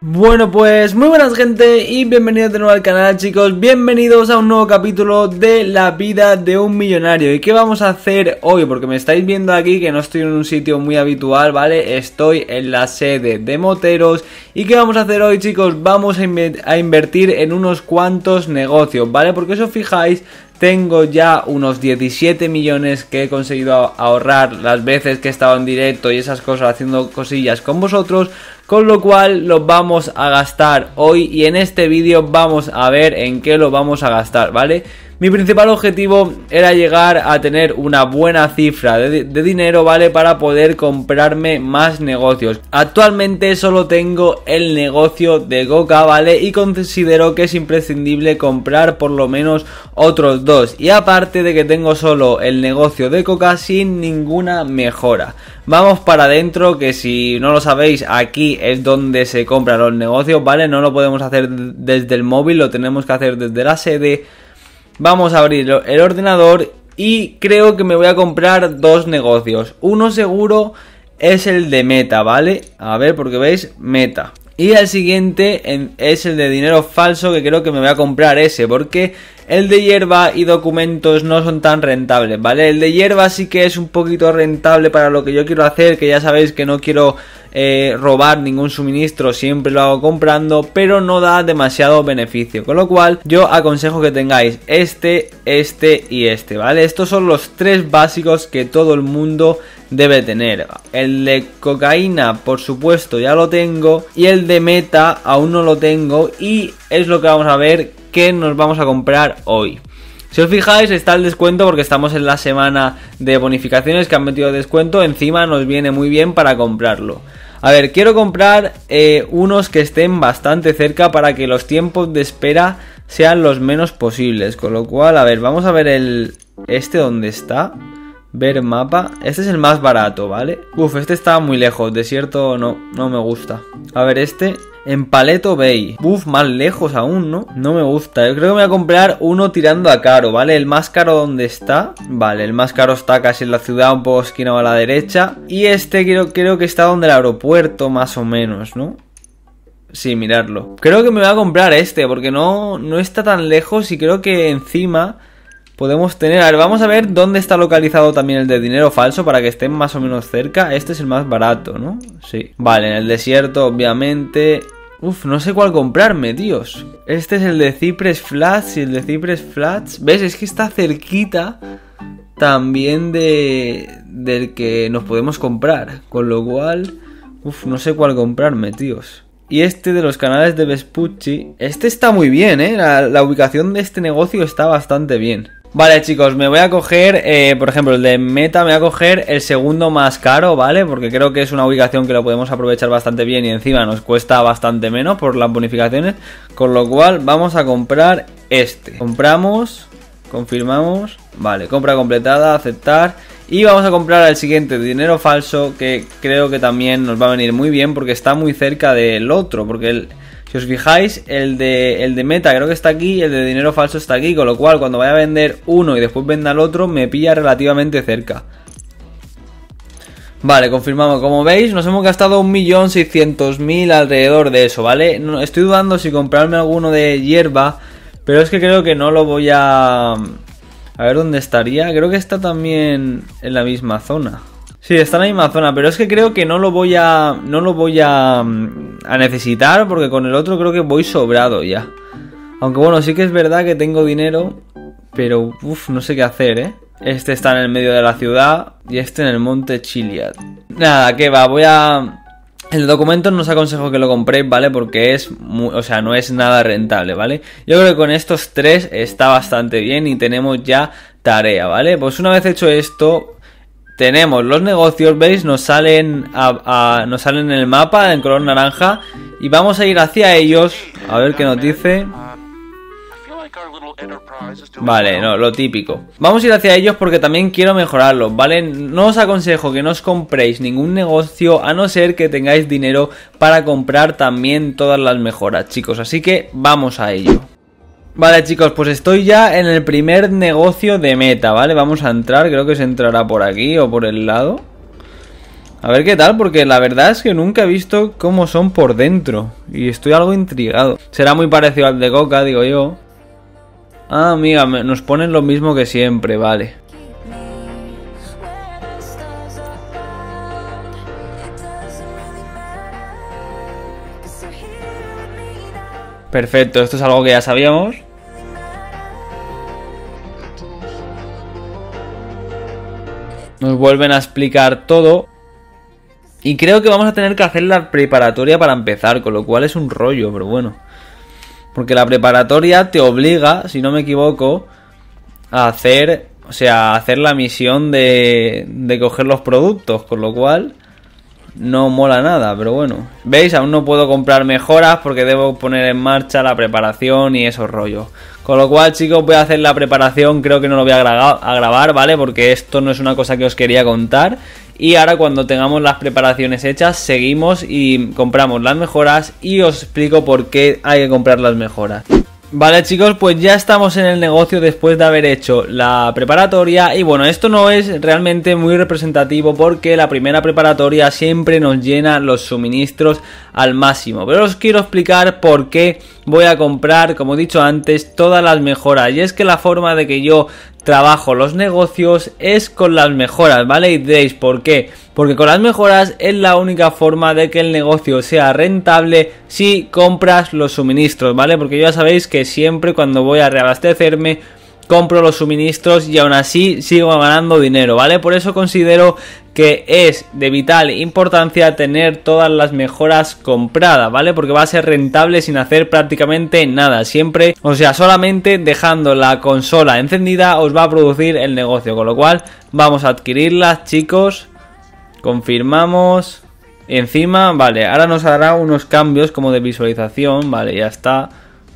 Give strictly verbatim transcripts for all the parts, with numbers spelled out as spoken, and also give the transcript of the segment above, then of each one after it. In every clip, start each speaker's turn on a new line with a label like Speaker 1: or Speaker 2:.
Speaker 1: Bueno, pues muy buenas gente y bienvenidos de nuevo al canal, chicos. Bienvenidos a un nuevo capítulo de la vida de un millonario. ¿Y qué vamos a hacer hoy? Porque me estáis viendo aquí que no estoy en un sitio muy habitual, ¿vale? Estoy en la sede de Moteros. ¿Y qué vamos a hacer hoy, chicos? Vamos a, inv a invertir en unos cuantos negocios, ¿vale? Porque si os fijáis, tengo ya unos diecisiete millones que he conseguido ahorrar las veces que he estado en directo y esas cosas, haciendo cosillas con vosotros, con lo cual los vamos a gastar hoy y en este vídeo vamos a ver en qué lo vamos a gastar, ¿vale? Mi principal objetivo era llegar a tener una buena cifra de, de dinero, ¿vale? Para poder comprarme más negocios. Actualmente solo tengo el negocio de Coca, ¿vale? Y considero que es imprescindible comprar por lo menos otros dos. Y aparte de que tengo solo el negocio de Coca sin ninguna mejora. Vamos para adentro, que si no lo sabéis, aquí es donde se compran los negocios, ¿vale? No lo podemos hacer desde el móvil, lo tenemos que hacer desde la sede. Vamos a abrir el ordenador y creo que me voy a comprar dos negocios. Uno seguro es el de Meta, ¿vale? A ver, porque veis, Meta. Y el siguiente es el de dinero falso, que creo que me voy a comprar ese, porque el de hierba y documentos no son tan rentables, ¿vale? El de hierba sí que es un poquito rentable para lo que yo quiero hacer, que ya sabéis que no quiero eh, robar ningún suministro, siempre lo hago comprando, pero no da demasiado beneficio, con lo cual yo aconsejo que tengáis este, este y este, ¿vale? Estos son los tres básicos que todo el mundo debe tener. El de cocaína, por supuesto, ya lo tengo, y el de Meta aún no lo tengo, y es lo que vamos a ver que nos vamos a comprar hoy. Si os fijáis, está el descuento porque estamos en la semana de bonificaciones que han metido descuento. Encima nos viene muy bien para comprarlo. A ver, quiero comprar eh, unos que estén bastante cerca para que los tiempos de espera sean los menos posibles. Con lo cual, a ver, vamos a ver el este donde está. Ver mapa. Este es el más barato, ¿vale? Uf, este está muy lejos. Desierto no, no me gusta. A ver, este en Paleto Bay. Uf, más lejos aún, ¿no? No me gusta. Yo creo que me voy a comprar uno tirando a caro, ¿vale? El más caro, ¿dónde está? Vale, el más caro está casi en la ciudad, un poco esquinado a la derecha. Y este creo, creo que está donde el aeropuerto, más o menos, ¿no? Sí, miradlo. Creo que me voy a comprar este, porque no, no está tan lejos y creo que encima podemos tener... A ver, vamos a ver dónde está localizado también el de dinero falso para que estén más o menos cerca. Este es el más barato, ¿no? Sí. Vale, en el desierto, obviamente. Uf, no sé cuál comprarme, tíos. Este es el de Cypress Flats y el de Cypress Flats. ¿Ves? Es que está cerquita también de del que nos podemos comprar. Con lo cual... Uf, no sé cuál comprarme, tíos. Y este de los canales de Vespucci. Este está muy bien, ¿eh? La, la ubicación de este negocio está bastante bien. Vale, chicos, me voy a coger, eh, por ejemplo, el de Meta, me voy a coger el segundo más caro, ¿vale? Porque creo que es una ubicación que lo podemos aprovechar bastante bien y encima nos cuesta bastante menos por las bonificaciones. Con lo cual vamos a comprar este. Compramos, confirmamos, vale, compra completada, aceptar. Y vamos a comprar el siguiente de dinero falso, que creo que también nos va a venir muy bien porque está muy cerca del otro. Porque el... Si os fijáis, el de, el de Meta creo que está aquí y el de dinero falso está aquí, con lo cual cuando vaya a vender uno y después venda el otro me pilla relativamente cerca. Vale, confirmamos. Como veis, nos hemos gastado un millón seiscientos mil alrededor de eso, ¿vale? No, estoy dudando si comprarme alguno de hierba, pero es que creo que no lo voy a... A ver dónde estaría. Creo que está también en la misma zona. Sí, está en la misma zona, pero es que creo que no lo voy a no lo voy a, a necesitar porque con el otro creo que voy sobrado ya. Aunque bueno, sí que es verdad que tengo dinero, pero uff, no sé qué hacer, ¿eh? Este está en el medio de la ciudad y este en el monte Chiliad. Nada, que va, voy a... El de documentos no os aconsejo que lo compréis, ¿vale? Porque es muy, o sea, no es nada rentable, ¿vale? Yo creo que con estos tres está bastante bien y tenemos ya tarea, ¿vale? Pues una vez hecho esto... Tenemos los negocios, ¿veis? Nos salen a, a, nos salen en el mapa en color naranja y vamos a ir hacia ellos a ver qué nos dice. Vale, no, lo típico. Vamos a ir hacia ellos porque también quiero mejorarlos, ¿vale? No os aconsejo que no os compréis ningún negocio a no ser que tengáis dinero para comprar también todas las mejoras, chicos. Así que vamos a ello. Vale, chicos, pues estoy ya en el primer negocio de Meta, ¿vale? Vamos a entrar, creo que se entrará por aquí o por el lado. A ver qué tal, porque la verdad es que nunca he visto cómo son por dentro. Y estoy algo intrigado. Será muy parecido al de Coca, digo yo. Ah, amiga, nos ponen lo mismo que siempre, vale. Perfecto, esto es algo que ya sabíamos. Nos vuelven a explicar todo. Y creo que vamos a tener que hacer la preparatoria para empezar, con lo cual es un rollo, pero bueno. Porque la preparatoria te obliga, si no me equivoco, a hacer, o sea, a hacer la misión de, de coger los productos, con lo cual no mola nada, pero bueno. ¿Veis? Aún no puedo comprar mejoras porque debo poner en marcha la preparación y esos rollos. Con lo cual, chicos, voy a hacer la preparación. Creo que no lo voy a, gra a grabar, ¿vale? Porque esto no es una cosa que os quería contar. Y ahora cuando tengamos las preparaciones hechas, seguimos y compramos las mejoras y os explico por qué hay que comprar las mejoras. Vale, chicos, pues ya estamos en el negocio después de haber hecho la preparatoria. Y bueno, esto no es realmente muy representativo porque la primera preparatoria siempre nos llena los suministros al máximo. Pero os quiero explicar por qué voy a comprar, como he dicho antes, todas las mejoras. Y es que la forma de que yo trabajo los negocios es con las mejoras, ¿vale? Y diréis, ¿por qué? Porque con las mejoras es la única forma de que el negocio sea rentable si compras los suministros, ¿vale? Porque ya sabéis que siempre cuando voy a reabastecerme compro los suministros y aún así sigo ganando dinero, ¿vale? Por eso considero que es de vital importancia tener todas las mejoras compradas, ¿vale? Porque va a ser rentable sin hacer prácticamente nada, siempre, o sea, solamente dejando la consola encendida os va a producir el negocio, con lo cual vamos a adquirirlas, chicos. Confirmamos. Encima, vale, ahora nos hará unos cambios como de visualización, vale, ya está.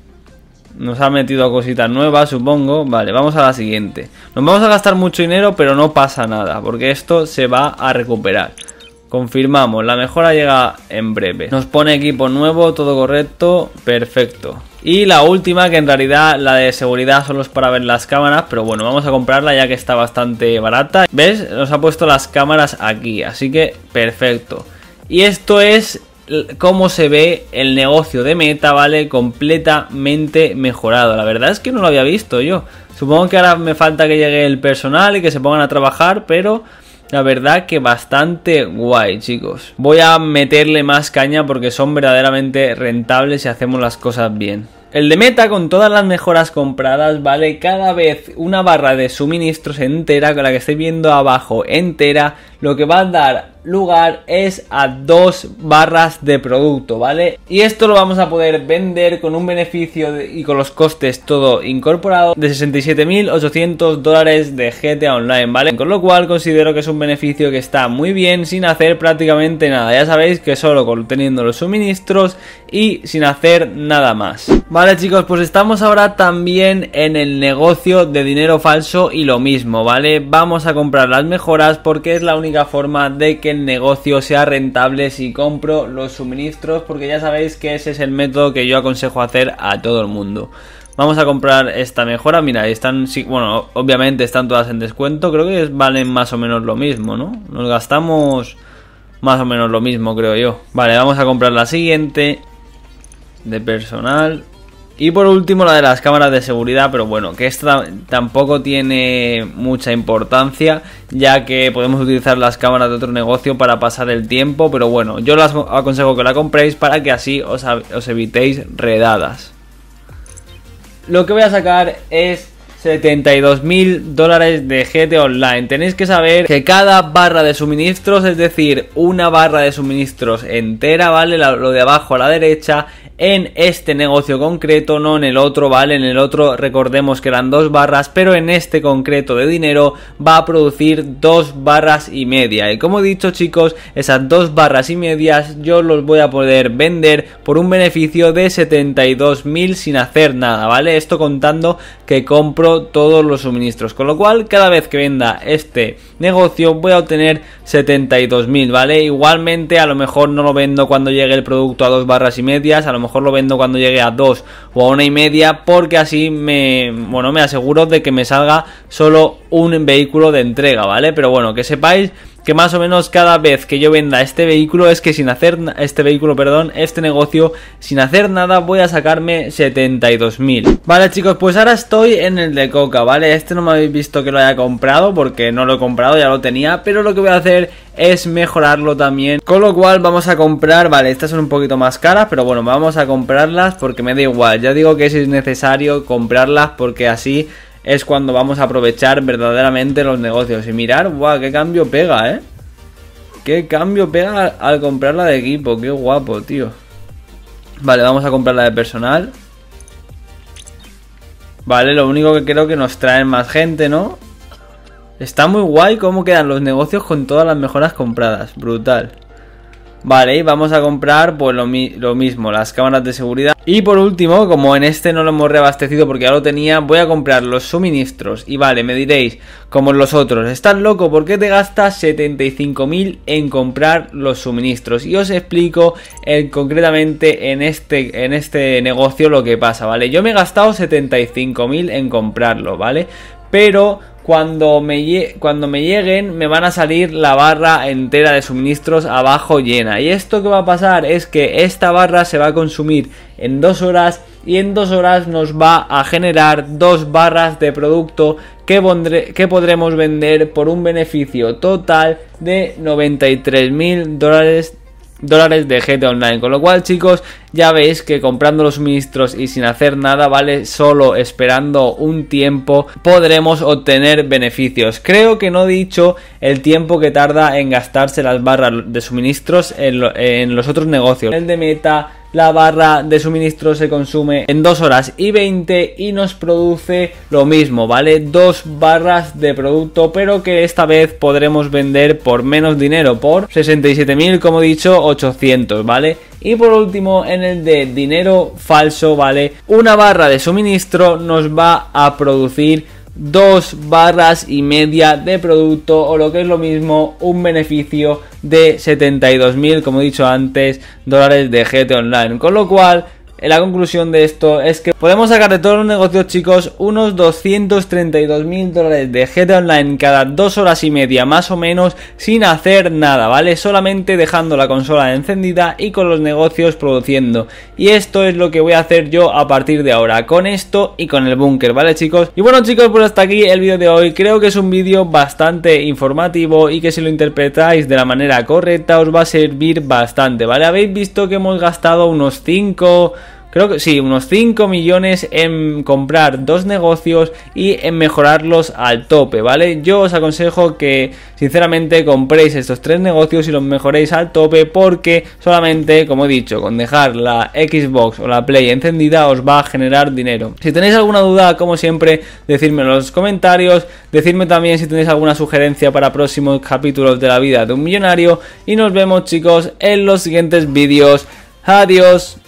Speaker 1: Nos ha metido cositas nuevas, supongo. Vale, vamos a la siguiente. Nos vamos a gastar mucho dinero, pero no pasa nada, porque esto se va a recuperar. Confirmamos, la mejora llega en breve. Nos pone equipo nuevo, todo correcto, perfecto. Y la última, que en realidad la de seguridad solo es para ver las cámaras, pero bueno, vamos a comprarla ya que está bastante barata. ¿Ves? Nos ha puesto las cámaras aquí, así que perfecto. Y esto es cómo se ve el negocio de Meta, ¿vale? Completamente mejorado. La verdad es que no lo había visto yo. Supongo que ahora me falta que llegue el personal y que se pongan a trabajar, pero la verdad que bastante guay, chicos. Voy a meterle más caña porque son verdaderamente rentables si hacemos las cosas bien. El de Meta, con todas las mejoras compradas, vale cada vez una barra de suministros entera, con la que estáis viendo abajo entera, lo que va a dar lugar es a dos barras de producto, ¿vale? Y esto lo vamos a poder vender con un beneficio de, y con los costes todo incorporado de sesenta y siete mil ochocientos dólares de G T A Online, ¿vale? Con lo cual considero que es un beneficio que está muy bien sin hacer prácticamente nada. Ya sabéis que solo con teniendo los suministros y sin hacer nada más. Vale, chicos, pues estamos ahora también en el negocio de dinero falso y lo mismo, ¿vale? Vamos a comprar las mejoras porque es la única forma de que el negocio sea rentable si compro los suministros, porque ya sabéis que ese es el método que yo aconsejo hacer a todo el mundo. Vamos a comprar esta mejora, mira, están, bueno, obviamente están todas en descuento, creo que valen más o menos lo mismo, ¿no? Nos gastamos más o menos lo mismo, creo yo. Vale, vamos a comprar la siguiente de personal. Y por último la de las cámaras de seguridad, pero bueno, que esta tampoco tiene mucha importancia, ya que podemos utilizar las cámaras de otro negocio para pasar el tiempo, pero bueno, yo les aconsejo que la compréis para que así os, os evitéis redadas. Lo que voy a sacar es setenta y dos mil dólares de G T A Online. Tenéis que saber que cada barra de suministros, es decir, una barra de suministros entera, ¿vale? Lo de abajo a la derecha, en este negocio concreto, no en el otro, ¿vale? En el otro recordemos que eran dos barras, pero en este concreto de dinero va a producir dos barras y media. Y como he dicho, chicos, esas dos barras y medias yo los voy a poder vender por un beneficio de setenta y dos mil sin hacer nada, ¿vale? Esto contando que compro todos los suministros, con lo cual cada vez que venda este negocio voy a obtener setenta y dos mil, ¿vale? Igualmente a lo mejor no lo vendo cuando llegue el producto a dos barras y medias, a lo mejor lo vendo cuando llegue a dos o a una y media, porque así me, bueno, me aseguro de que me salga solo un vehículo de entrega, ¿vale? Pero bueno, que sepáis que más o menos cada vez que yo venda este vehículo es que sin hacer este vehículo, perdón, este negocio, sin hacer nada voy a sacarme setenta y dos mil. Vale, chicos, pues ahora estoy en el de Coca, ¿vale? Este no me habéis visto que lo haya comprado porque no lo he comprado, ya lo tenía, pero lo que voy a hacer es mejorarlo también, con lo cual vamos a comprar, vale, estas son un poquito más caras, pero bueno, vamos a comprarlas porque me da igual, ya digo que si es necesario comprarlas porque así es cuando vamos a aprovechar verdaderamente los negocios. Y mirar, guau, qué cambio pega, eh, qué cambio pega al, al comprarla de equipo, qué guapo, tío. Vale, vamos a comprarla de personal. Vale, lo único que creo que nos traen más gente, ¿no? Está muy guay cómo quedan los negocios con todas las mejoras compradas. Brutal. Vale, y vamos a comprar pues lo, mi lo mismo, las cámaras de seguridad. Y por último, como en este no lo hemos reabastecido porque ya lo tenía, voy a comprar los suministros. Y vale, me diréis, como los otros, ¿estás loco? ¿Por qué te gastas setenta y cinco mil en comprar los suministros? Y os explico eh, concretamente en este, en este negocio lo que pasa, ¿vale? Yo me he gastado setenta y cinco mil en comprarlo, ¿vale? Pero cuando me, cuando me lleguen me van a salir la barra entera de suministros abajo llena. Y esto que va a pasar es que esta barra se va a consumir en dos horas y en dos horas nos va a generar dos barras de producto que, pondré, que podremos vender por un beneficio total de noventa y tres mil dólares dólares de G T A Online, con lo cual, chicos, ya veis que comprando los suministros y sin hacer nada, vale, solo esperando un tiempo podremos obtener beneficios. Creo que no he dicho el tiempo que tarda en gastarse las barras de suministros en, lo, en los otros negocios. El de Meta, la barra de suministro se consume en dos horas y veinte y nos produce lo mismo, ¿vale? Dos barras de producto, pero que esta vez podremos vender por menos dinero, por sesenta y siete mil, como he dicho, ochocientos, ¿vale? Y por último, en el de dinero falso, ¿vale? Una barra de suministro nos va a producir dos barras y media de producto, o lo que es lo mismo, un beneficio de setenta y dos mil, como he dicho antes, dólares de G T A Online. Con lo cual, la conclusión de esto es que podemos sacar de todos los negocios, chicos, unos doscientos treinta y dos mil dólares de G T A Online cada dos horas y media más o menos, sin hacer nada, ¿vale? Solamente dejando la consola encendida y con los negocios produciendo. Y esto es lo que voy a hacer yo a partir de ahora, con esto y con el búnker, ¿vale, chicos? Y bueno, chicos, pues hasta aquí el vídeo de hoy. Creo que es un vídeo bastante informativo y que si lo interpretáis de la manera correcta os va a servir bastante, ¿vale? Habéis visto que hemos gastado unos cinco... Creo que sí, unos cinco millones en comprar dos negocios y en mejorarlos al tope, ¿vale? Yo os aconsejo que sinceramente compréis estos tres negocios y los mejoréis al tope, porque solamente, como he dicho, con dejar la Xbox o la Play encendida os va a generar dinero. Si tenéis alguna duda, como siempre, decidme en los comentarios, decidme también si tenéis alguna sugerencia para próximos capítulos de la vida de un millonario y nos vemos, chicos, en los siguientes vídeos. Adiós.